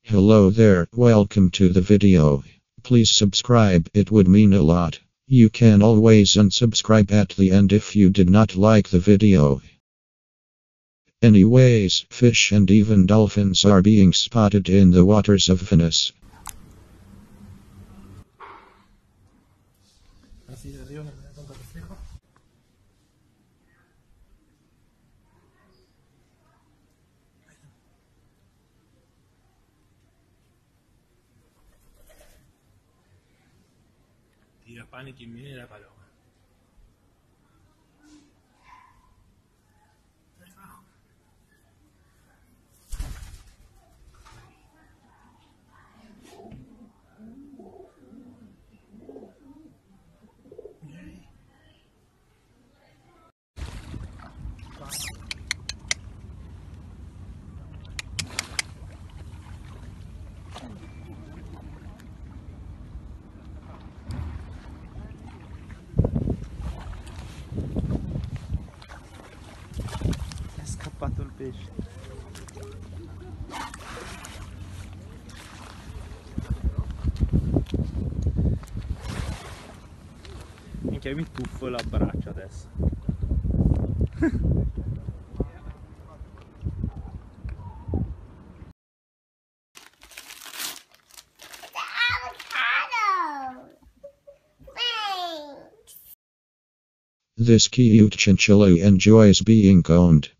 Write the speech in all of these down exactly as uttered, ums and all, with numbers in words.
Hello there, welcome to the video. Please subscribe, it would mean a lot. You can always unsubscribe at the end if you did not like the video. Anyways, fish and even dolphins are being spotted in the waters of Venice. Tira pane que viene la paloma. È scappato il pesce. Minchia, mi tuffo e l'abbraccio adesso. This cute chinchilla enjoys being owned.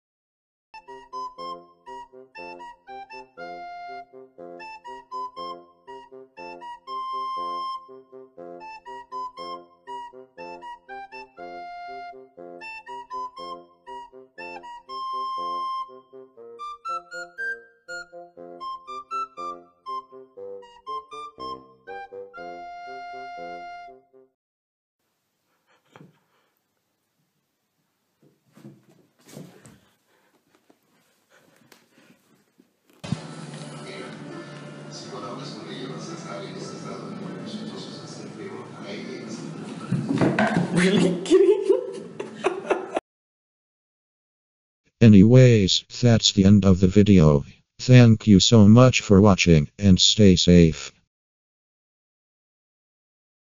Anyways, that's the end of the video. Thank you so much for watching and stay safe.